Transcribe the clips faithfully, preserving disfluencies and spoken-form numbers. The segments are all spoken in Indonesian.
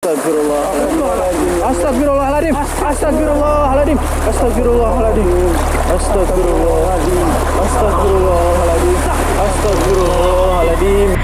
Astagfirullahaladzim. Astagfirullahaladzim. Astagfirullahaladzim. Astagfirullahaladzim. Astagfirullahaladzim. Astagfirullahaladzim. Astagfirullahaladzim.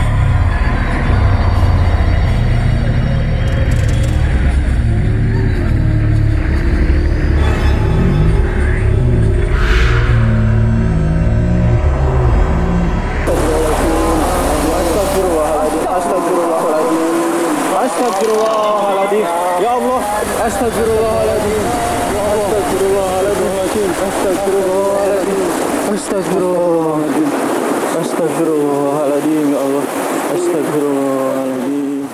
Astagfirullahaladzim. Ya Allah. Astagfirullahaladzim. Astagfirullahaladzim. Astagfirullahaladzim. Astagfirullahaladzim. Astagfirullahaladzim. Ya Allah. Astagfirullahaladzim.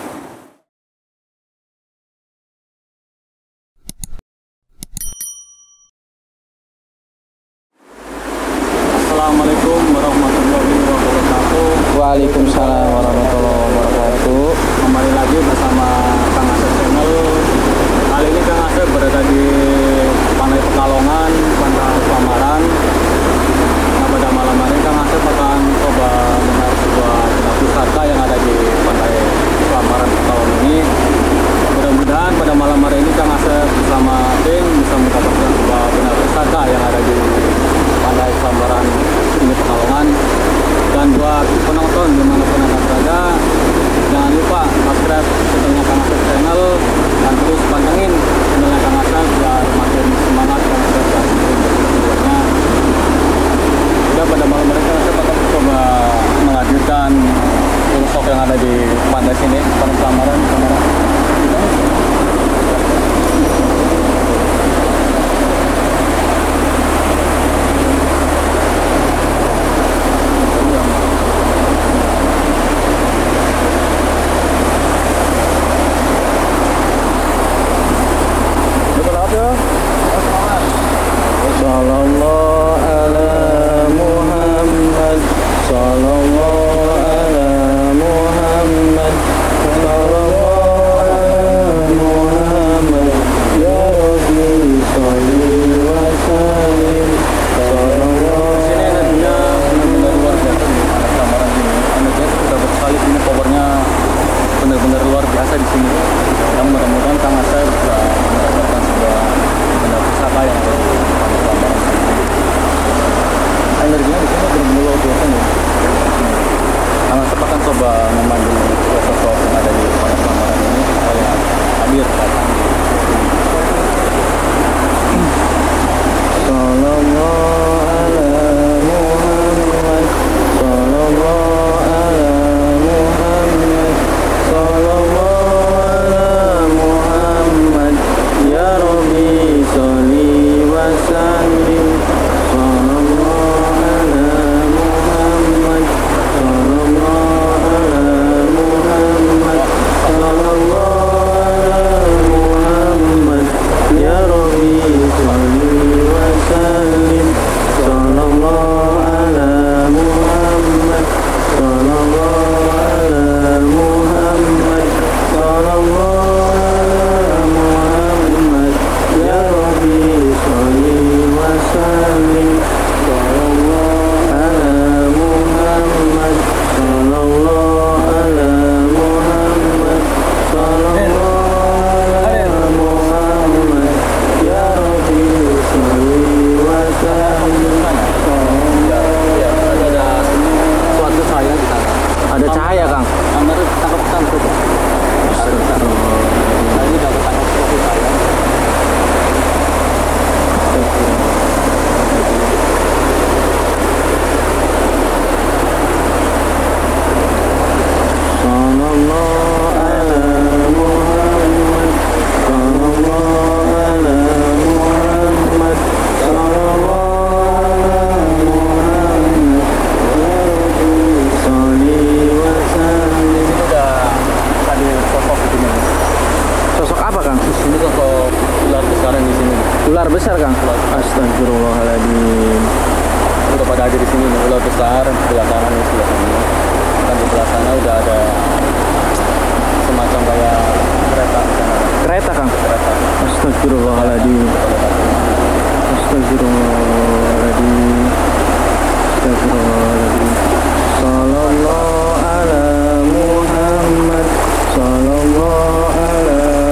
Assalamualaikum warahmatullahi wabarakatuh. Waalaikumsalam warahmatullahi wabarakatuh. Kembali lagi bersama Kang Asep Channel. Kali ini Kang Asep berada di Pantai Pekalongan, Pantai Pelamaran. Nah, pada malam hari Kang Asep akan coba melihat sebuah tempat wisata yang ada di Pantai Pelamaran Pekalongan ini. Mudah-mudahan pada malam hari ini Kang Asep bersama tim bisa mendapatkan sebuah tempat wisata yang ada di Pantai Pelamaran ini Pekalongan. Dan buat penonton dimanapun anda berada, jangan lupa subscribe channelnya Kang Asep Channel dan terus pantengin channelnya Kang Asep biar makin semangat Kang Asep dan videonya. Juga pada malam hari Kang Asep akan coba menghadirkan sosok yang ada di pantai sini, Pantai Pelamaran. Sallallahu ala Muhammad, sallallahu ala Muhammad, sallallahu ala Muhammad, ya Rabbi sholli wa sallim. Sini energinya benar-benar luar biasa nih, ada gambaran ini. Energinya sudah bersalib ini, powernya benar-benar luar biasa di sini. Dan mudah-mudahan Kang Asep bisa mendapatkan sebuah benda pusaka yang energinya di sini benar-benar luar biasa nih. Kang Asep akan coba memanggil sosok yang ada di Pantai Pelamaran ini supaya hadir datang. Sallallahu ala Muhammad, sallallahu ala Muhammad, sallallahu ala Muhammad, ya Rabbi sholli wa sallim. Ular besar, Kang. Astagfirullahaladzim. Udah pada hadir di sini nih, ular besar sebelah kanan di sebelah sini. Dan di sebelah sana udah ada semacam kayak kereta di sana. Kereta, Kang. Kereta. Astagfirullahaladzim. Astagfirullahaladzim. Astagfirullahaladzim. Sallallahu ala Muhammad, sallallahu ala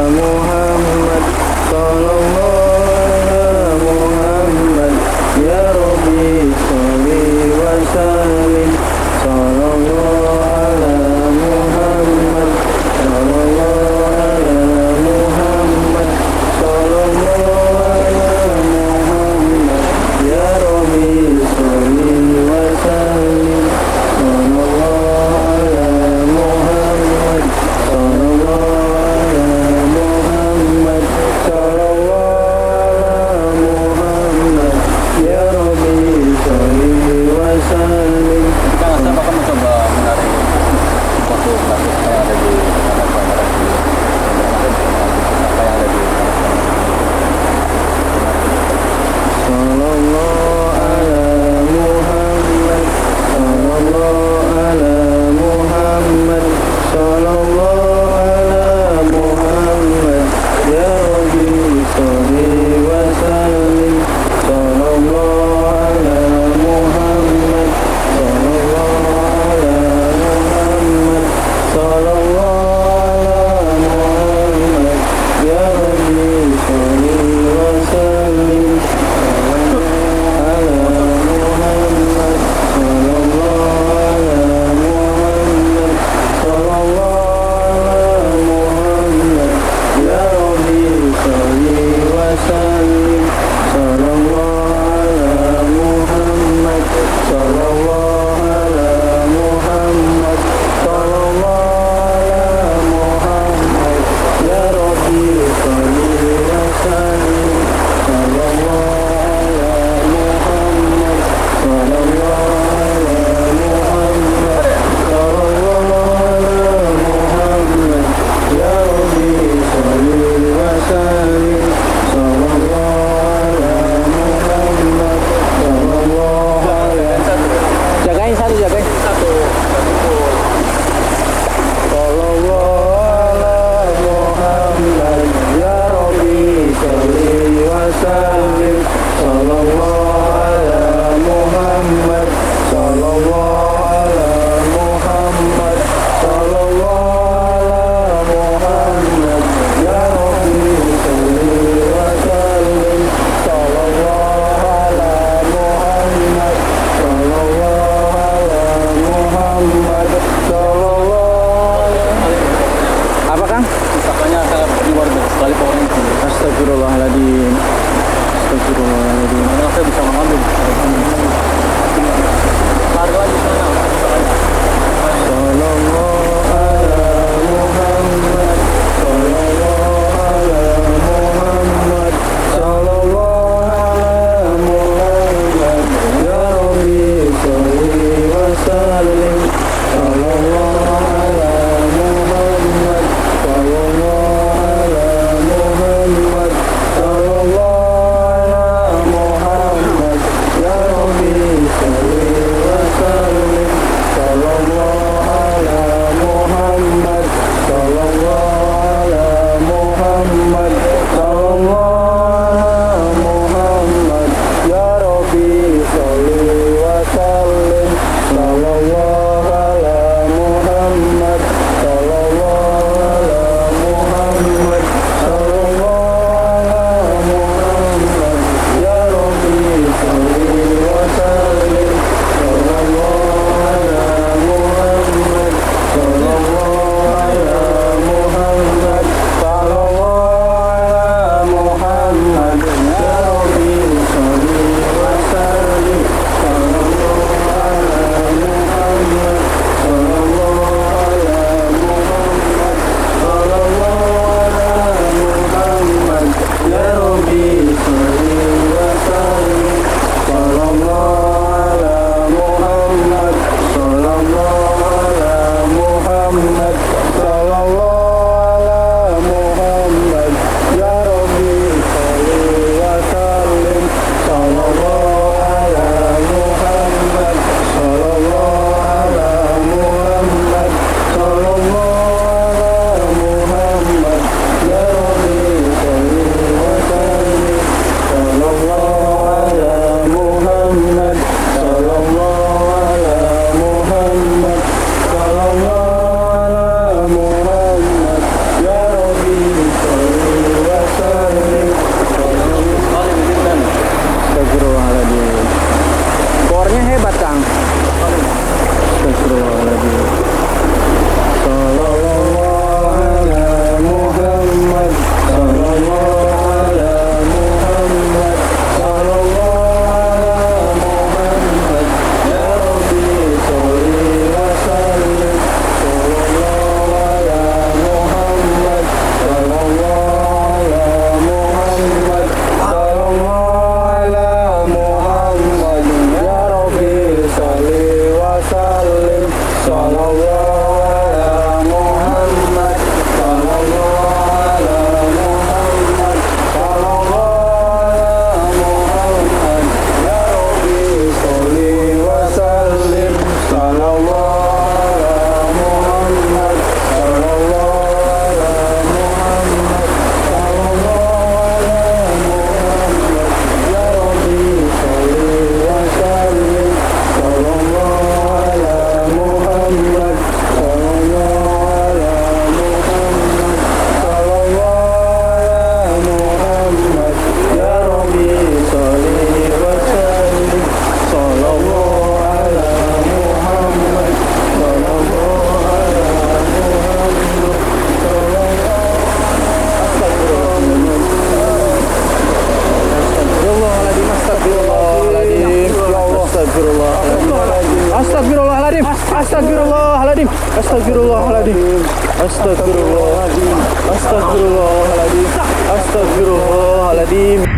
Astagfirullahaladzim. Astagfirullahaladzim. Astagfirullahaladzim. Astagfirullahaladzim.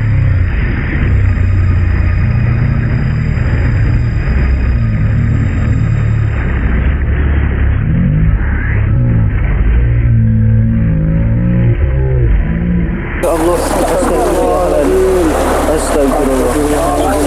Ya Allah. Astagfirullahaladzim. Astagfirullah.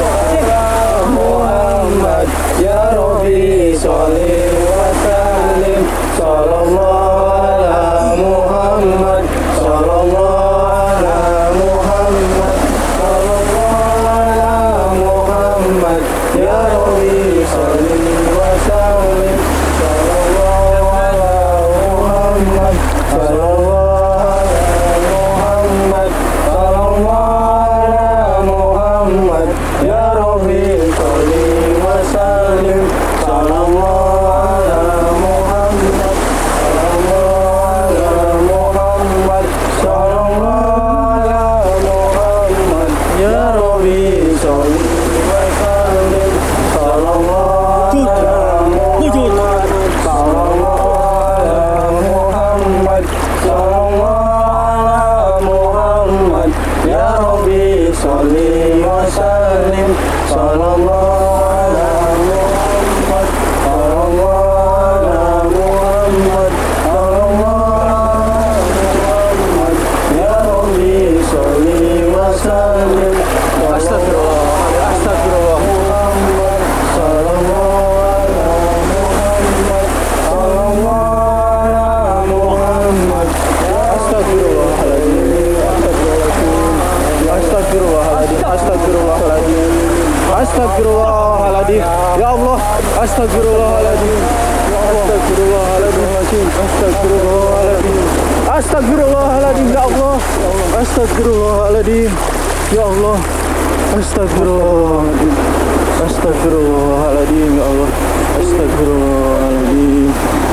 Muhammad ya Rabbi sholli wa sallim. Sallallahu ala Muhammad. Sallallahu ala Muhammad. Sallallahu ala Muhammad ya Rabbi sholli wa sallim. Sallallahu ala Muhammad. Sallallahu ala Muhammad. Sallallahu ala Muhammad ya Rabbi sholli wa sallim. Sallallahu ala Muhammad. Sallallahu ala Muhammad. Sallallahu ala Muhammad ya Rabbi sholli wa sallim. Sallallahu ala Muhammad. Sallallahu ala Muhammad. Sallallahu ala Muhammad ya Rabbi sholli wa sallim. Sallallahu ala Muhammad. Sallallahu ala Muhammad. Sallallahu ala Muhammad ya Rabbi sholli wa sallim. Astagfirullah. Astagfirullah. Muhammad. Sallallahu ala Muhammad. Sallallahu ala Muhammad. Astagfirullahaladzim. Astagfirullahaladzim. Astagfirullahaladzim. Astagfirullahaladzim. Ya Allah. Astagfirullahaladzim. Ya Allah. Astagfirullahaladzim. Astagfirullahaladzim. Astagfirullahaladzim. Ya Allah. Astagfirullahaladzim. Ya Allah. Astagfirullahaladzim. Astagfirullahaladzim. Ya Allah. Astagfirullahaladzim.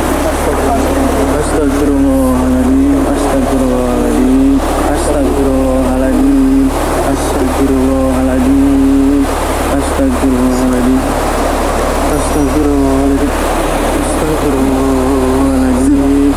Astagfirullahaladzim. Astagfirullahaladzim. Astagfirullahaladzim. Astagfirullahaladzim. Astagfirullahaladzim. Astagfirullahaladzim. Astagfirullahaladzim.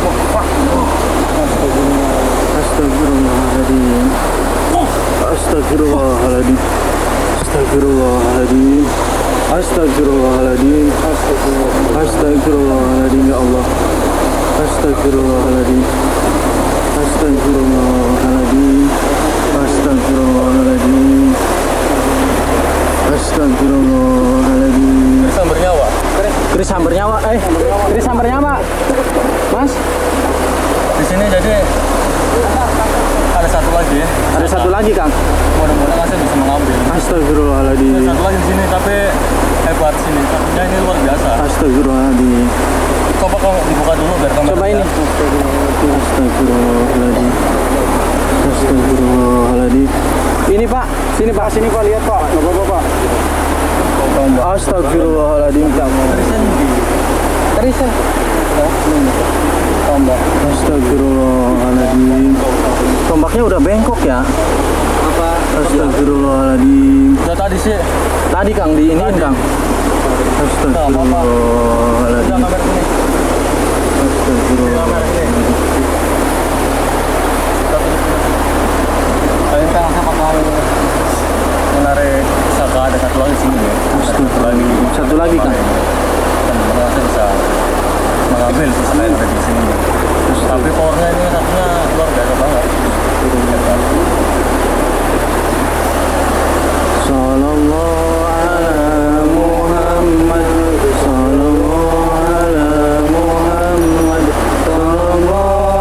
Astagfirullahaladzim. Astagfirullahaladzim. Astagfirullahaladzim. Astagfirullahaladzim. Astagfirullahaladzim. Ya Allah. Astagfirullahaladzim. Astagfirullahaladzim. Astagfirullahaladzim. Astagfirullahaladzim. Keris sambar nyawa. Keris sambar nyawa. Eh, keris sambar nyawa. Mas, Di sini jadi ada satu lagi. ada satu lagi, Kang. Mudah-mudahan saya bisa mengambil. Astagfirullahaladzim. Ada satu lagi di sini tapi hebat sini. Satunya ini luar biasa. Astagfirullahaladzim. Coba kau dibuka dulu biar kamera. Coba ini. Astagfirullahaladzim. Astagfirullahaladzim. Ini Pak, sini Pak, sini Pak, lihat Pak, nggak apa-apa Pak. Astagfirullahaladzim. Terisan. Tombak. Astagfirullahaladzim. Tombaknya udah bengkok ya? Apa? Astagfirullahaladzim. Udah tadi sih. Tadi Kang di ini Kang. Astagfirullahaladzim. Udah kamera sini. Astagfirullahaladzim. Kalian kan apa bakal menarik saka ada satu lagi sini ya. Satu lagi. Satu lagi Kang. Dan merasa bisa mengambil sisa air dari sini. Tapi powernya ini satunya luar biasa banget. Sallallahu ala Muhammad. Sallallahu ala Muhammad. Sallallahu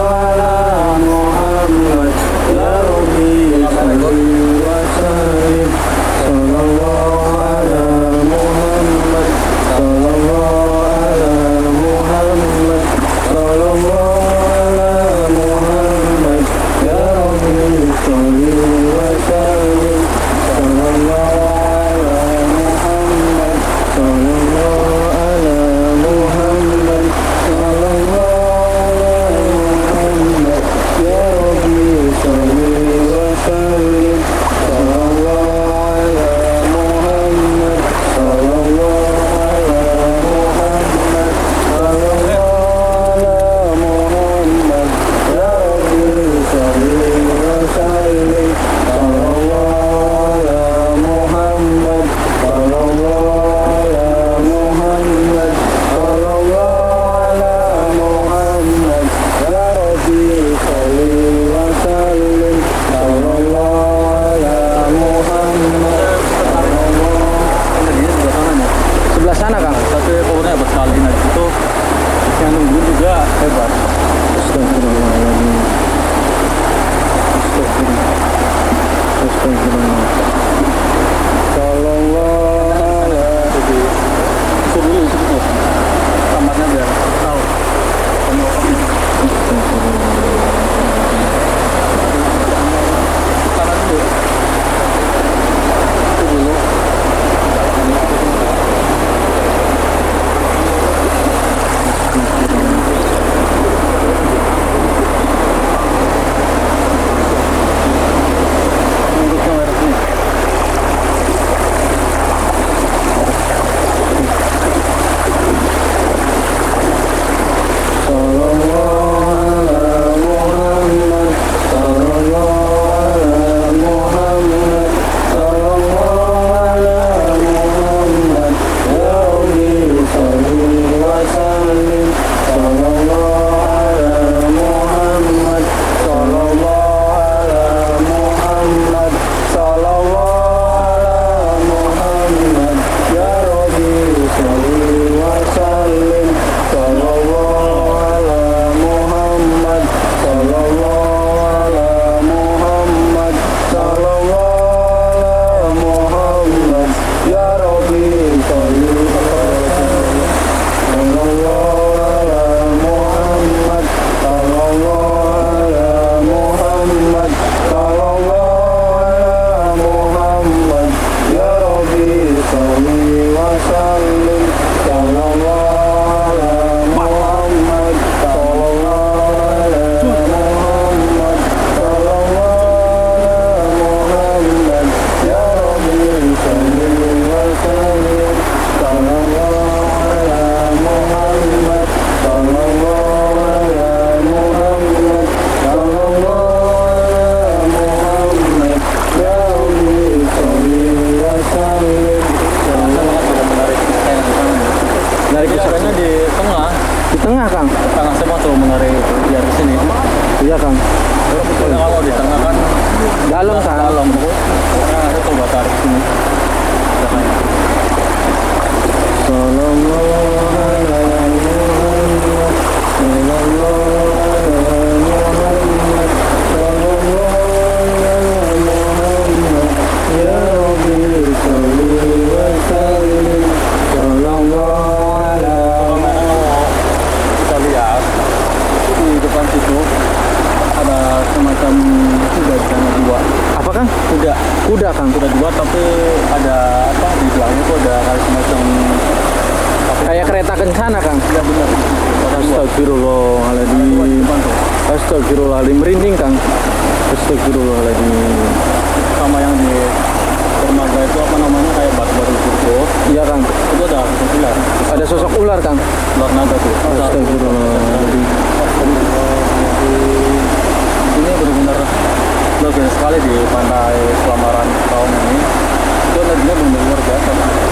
Pokoknya kalau di tengah kan Dalam kan? dalam. Pokoknya ada coba tarik sini. Kita lihat di depan situ ada semacam kuda di sana dua. Apa Kang? Kuda, Kuda Kang? kuda dua tapi ada apa di belakangnya tuh ada kayak semacam Kayak kereta kencana Kang? ya benar. Ada dua. Astagfirullahaladzim. Depan tuh. Astagfirullahaladzim. Merinding Kang. Astagfirullahaladzim. Sama yang di dermaga itu apa namanya kayak batu-batu kurvo. Iya Kang. Itu ada sosok ular. Ada sosok ular Kang? Ular naga tuh. Astagfirullahaladzim. Ini benar-benar luar biasa sekali di pantai Selamaran tahun ini. Itu energinya benar-benar luar biasa.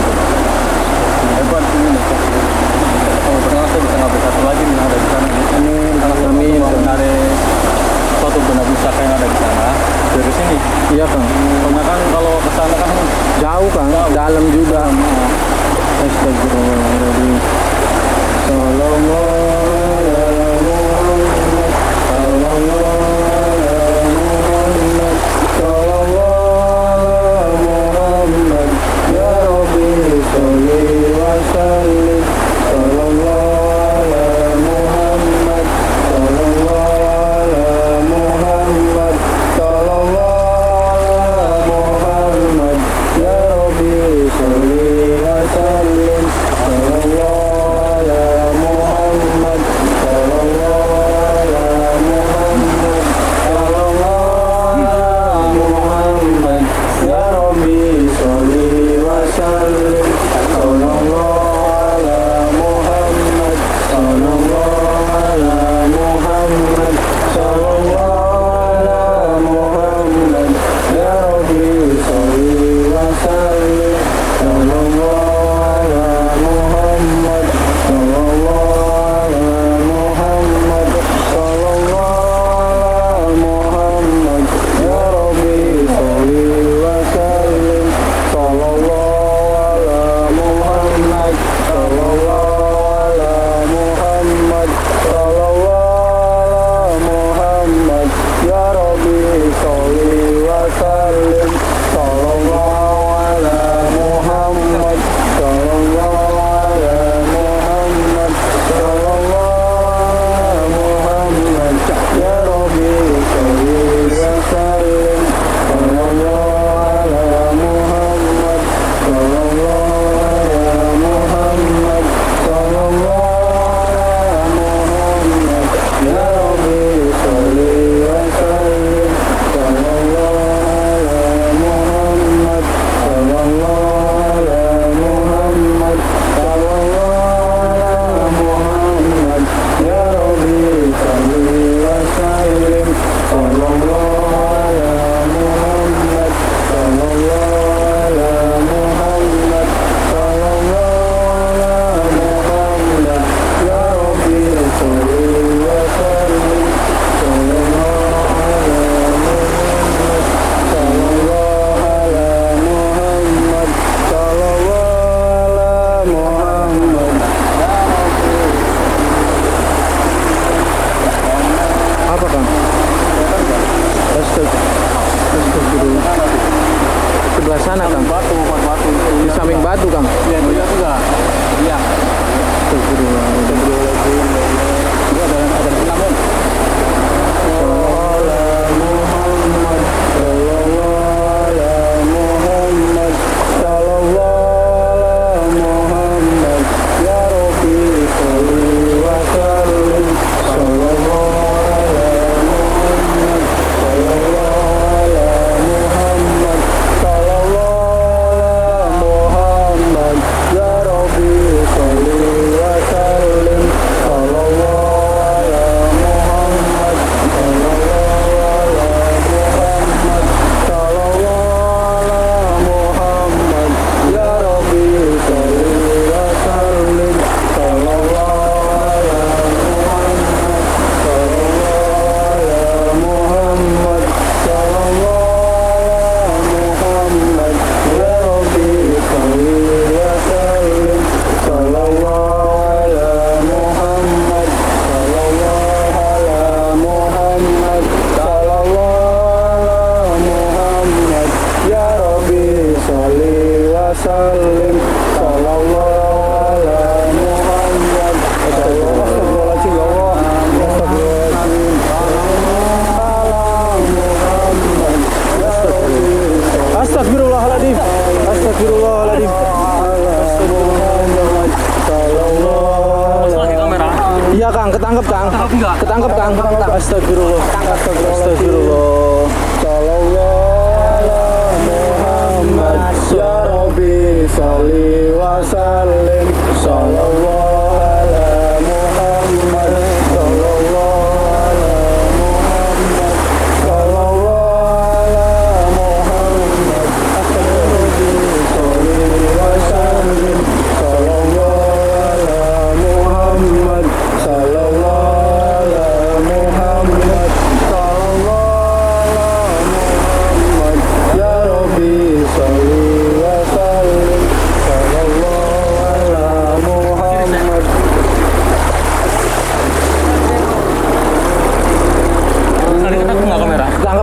Hebat ini nih. Kalau pernah saya bisa ngambil satu lagi nih yang ada di sana. Amin. Kami mencari suatu benda pusaka yang ada di sana dari sini. Iya Kang. Soalnya kan kalau ke sana kan Jauh Kang. Dalam juga. Astagfirullahaladzim. Sallallahu ala Muhammad. Sallallahu ala Muhammad. Sallallahu ala Muhammad. Ya Rabbi sholli wa sallim. Sallallahu ala Muhammad. Sallallahu ala Muhammad. Sallallahu ala Muhammad. Ya Rabbi sholli wa sallim. Sallallahu ala Muhammad.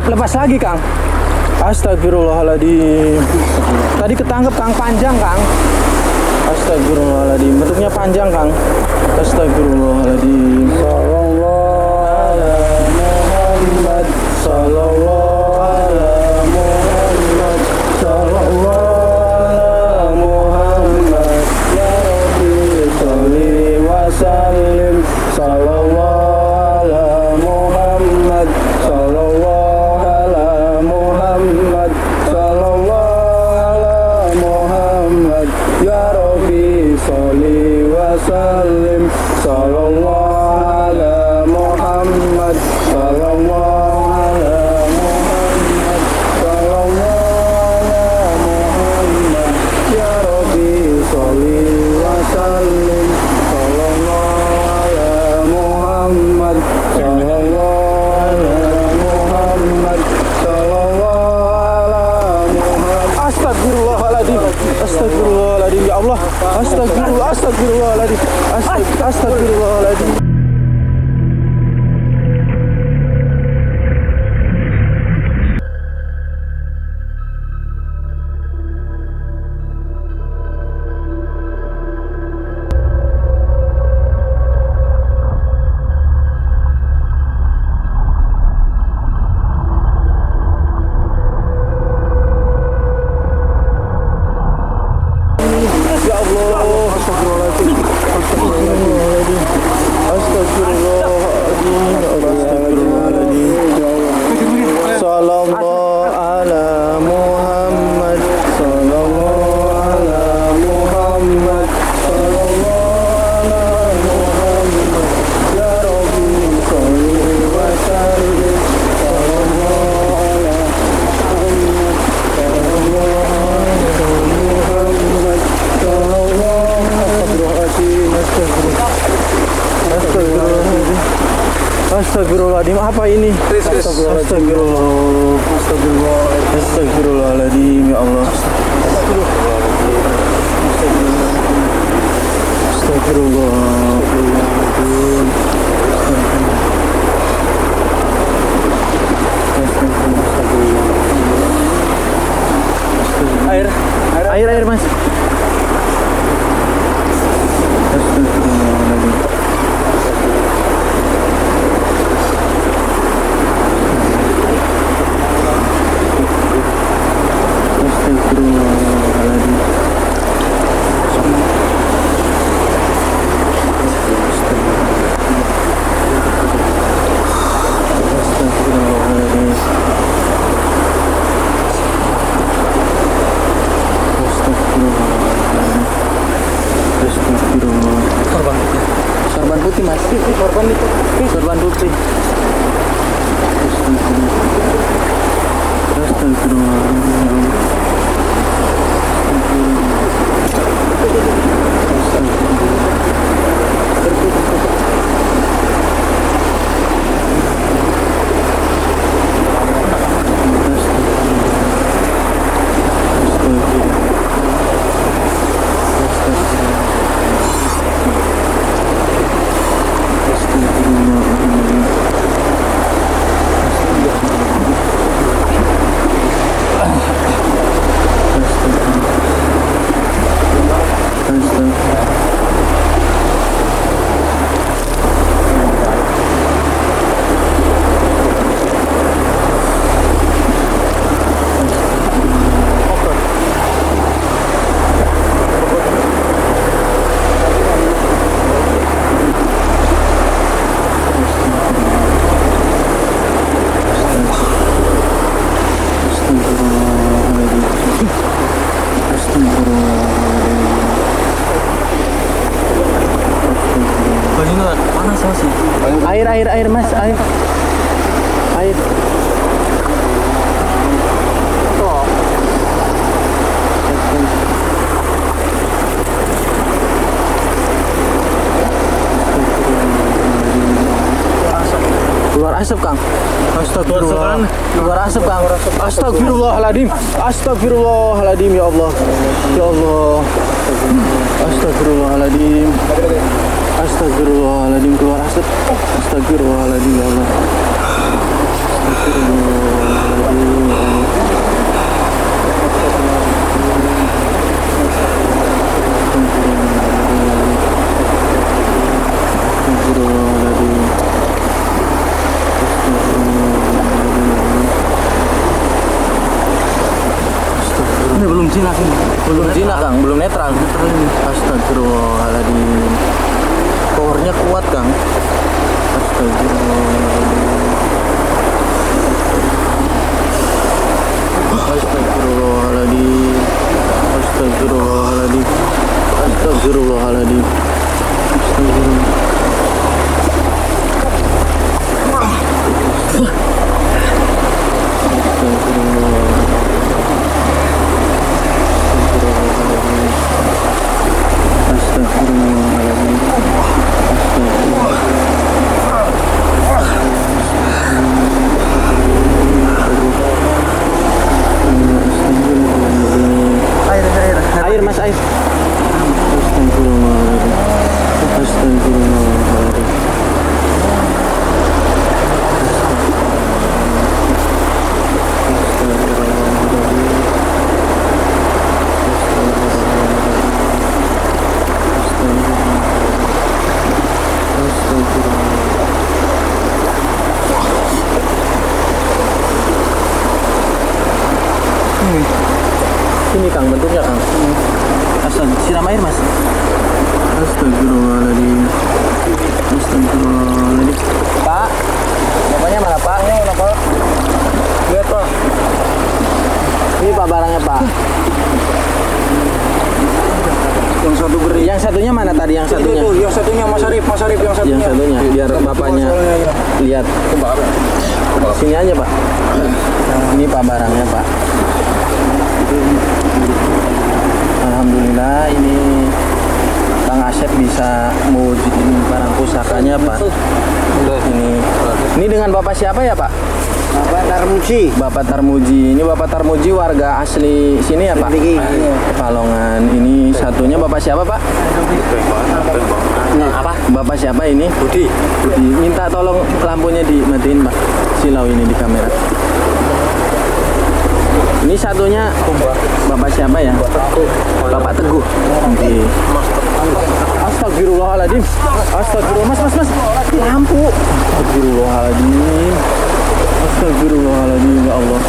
lepas lagi, Kang. Astagfirullahaladzim. Tadi ketangkep, Kang, panjang, Kang. Astagfirullahaladzim. Bentuknya panjang, Kang. Astagfirullahaladzim. Sallallahu ala Muhammad. Sallallahu ala Muhammad. Sallallahu ala Muhammad. Ya Rabbi sholli wa sallim. Sallallahu ala Muhammad. Sallallahu ala Muhammad. Sallallahu ala Muhammad. Ya Rabbi sholli wa sallim. Sallallahu ala Muhammad. Sallallahu ala Muhammad. Sallallahu ala Muhammad. Ya Rabbi sholli wa sallim. Sallallahu ala Muhammad. Sallallahu ala Muhammad. Sallallahu ala Muhammad. Astagfirullahaladzim. Astagfirullahaladzim. Ya Allah. Astagfirullah. Astagfirullahaladzim. Astag- Astagfirullahaladzim. Ya Allah, astagfirullahaladzim. Astagfirullahaladzim. Astagfirullahaladzim. Sallallahu ala Muhammad. Sallallahu ala Muhammad. Sallallahu ala Muhammad. Ya Rabbi sholli wa sallim. Sallallahu ala Muhammad. Sallallahu ala Muhammad. Astagfirullahaladzim. Astagfirullahaladzim. Apa ini? Astagfirullah. Astagfirullah. Astagfirullahaladzim. Ya Allah. Astagfirullah. Air, air, air, Mas. Astagfirullahaladzim. Astagfirullahaladzim. Sorban putih, Mas. Sorban itu. Sorban putih. Astagfirullahaladzim. Air, air, air, Mas, air. Air. Keluar asap, Kang. Astagfirullah. Keluar asap, Kang. Astagfirullahaladzim. Astagfirullahaladzim, ya Allah. Ya Allah. Astagfirullahaladzim. Astagfirullahaladzim, keluar asap. Astagfirullahaladzim, ya Allah. Astagfirullah. zina sini. Belum zina Kang, belum netral. Astagfirullahaladzim. Powernya kuat Kang. Astagfirullahaladzim. Astagfirullahaladzim. Astagfirullahaladzim. Astagfirullahaladzim. Air mas air. Astagfirullahaladzim. Astagfirullahaladzim. Ini Kang bentuknya Kang. Asal siram air mas. Astagfirullahaladzim. Astagfirullahaladzim. Pak, bapaknya mana Pak? Ini mana Pak? Lihat Pak. Ini Pak barangnya Pak. Yang satu beri. Yang satunya mana tadi? Yang satunya? Itu, itu. Yang satunya Mas Arif, Mas Arif yang satunya. Yang satunya biar bapaknya lihat. Sini aja Pak. Ini Pak barangnya Pak. Alhamdulillah ini Kang Asep bisa mewujudin barang pusakanya Pak. Ini ini dengan Bapak siapa ya Pak? Bapak Tarmuji. Bapak Tarmuji. Ini Bapak Tarmuji warga asli sini ya Pak? Palongan. Ini satunya Bapak siapa Pak? Nah, apa? Bapak siapa ini? Budi. Budi. Minta tolong lampunya dimatiin Pak. Silau ini di kamera. Ini satunya Bapak siapa ya? Bapak Teguh. Oke. Astagfirullahaladzim. Astagfirullah. Mas, mas, mas. Lampu. Astagfirullahaladzim. Astagfirullahaladzim. Ya Allah.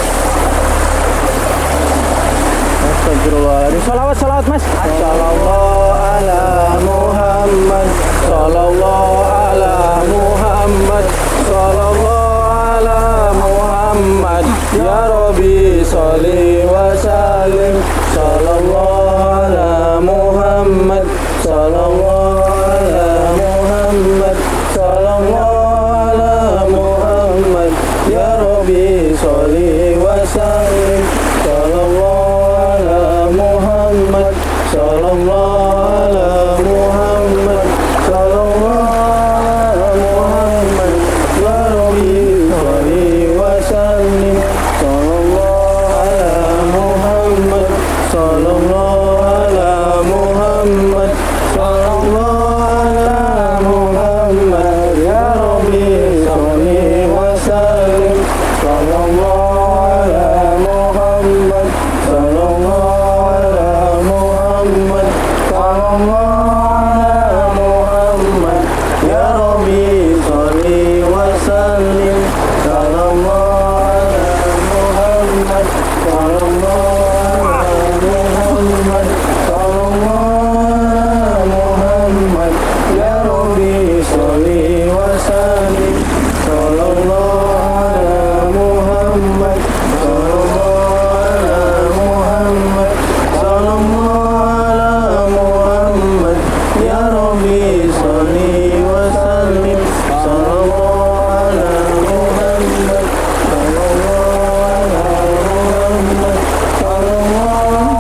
Astagfirullahaladzim. Salawat, salawat mas. Sallallahu ala Muhammad. Sallallahu ala Muhammad. Sallallahu ala Muhammad. Ya Rabbi sholli wa sallim. Sallallahu ala Muhammad. Sallallahu ala Muhammad. Sallallahu ala Muhammad. Ya Rabbi sholli wa sallim. Sallallahu ala Muhammad. Sallallahu ala Muhammad. Sallallahu ala Muhammad. Ya Rabbi sholli wa sallim. Sallallahu ala Muhammad. Sallallahu ala Muhammad. Sallallahu ala Muhammad. Ya Rabbi sholli wa sallim. Sallallahu ala Muhammad. Sallallahu ala Muhammad. Sallallahu ala Muhammad. Ya Rabbi sholli wa sallim. Sallallahu ala Muhammad. Sallallahu ala Muhammad. Sallallahu ala Muhammad. Ya Rabbi sholli wa sallim. Sallallahu ala Muhammad. Sallallahu ala Muhammad. Sallallahu ala Muhammad. Ya Rabbi sholli wa sallim. Sallallahu ala Muhammad. Sallallahu ala Muhammad. Sallallahu ala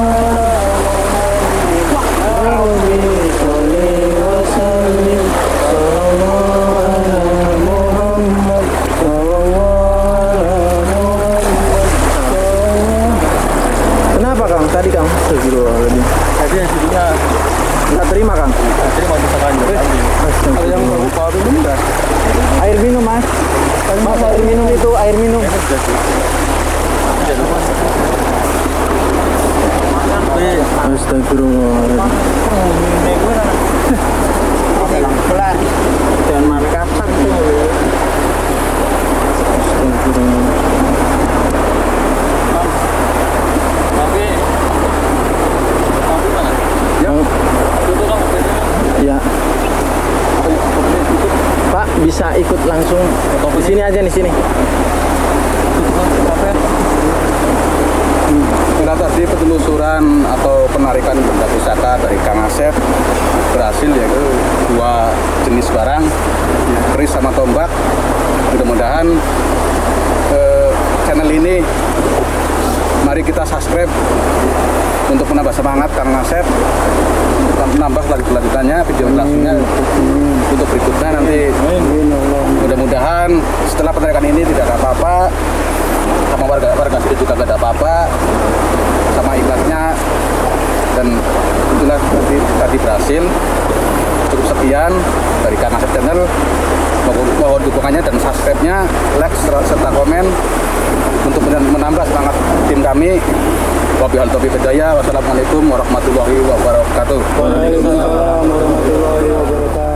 Rabbi sholli wa sallim. Sallallahu ala Muhammad. Sallallahu ala Muhammad. Kenapa Kang? Tadi Kang? Astagfirullahaladzim. Tadi yang satunya Nggak terima Kang? terima disakannya. Kalau yang baru minum enggak? Air minum mas. Mas air minum itu air minum. Astagfirullahaladzim. Dan mangkapan tuh. Astagfirullah. Tapi penelusuran atau penarikan benda pusaka dari Kang Asep berhasil, yaitu dua jenis barang, keris sama tombak. Mudah-mudahan eh, channel ini mari kita subscribe untuk menambah semangat Kang Asep, menambah lanjut-lanjutannya video langsungnya untuk berikutnya nanti. Mudah-mudahan setelah penarikan ini tidak ada apa-apa, sama warga warga sini juga tidak ada apa-apa, sama ikhlasnya, dan itulah tadi, tadi berhasil. Cukup sekian dari Kang Asep Channel. Mohon dukungannya dan subscribe-nya, like serta komen untuk menambah semangat tim kami. Wabillahi taufiq wal hidayah. Wassalamualaikum warahmatullahi wabarakatuh. Waalaikumsalam warahmatullahi wabarakatuh.